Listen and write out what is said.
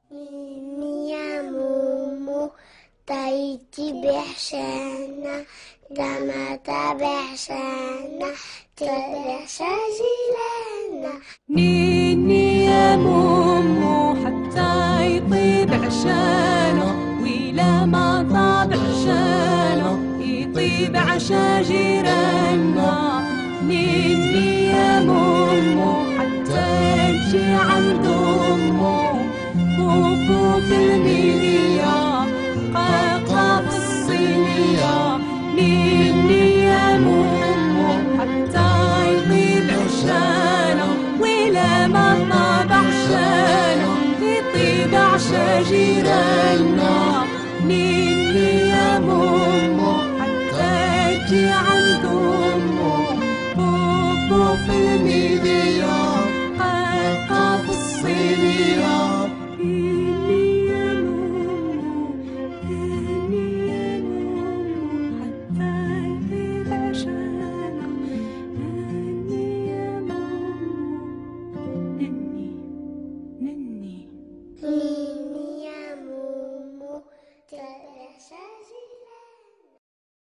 نيني يا مومو طيتي بعشانا دما بعشانا تبع جيلانا. نيني يا مومو حتى يطيب عشانه وإلى ما طاب عشانه يطيب عشا جيراننا. نيني يا مومو حتى يمشي عند أمه وفوق الميلية قاقا في الصينية. نيني يا مومو حتى يطيب عشانه ولا ما طاب عشانه يطيب عشا جيراننا. نيني يا مومو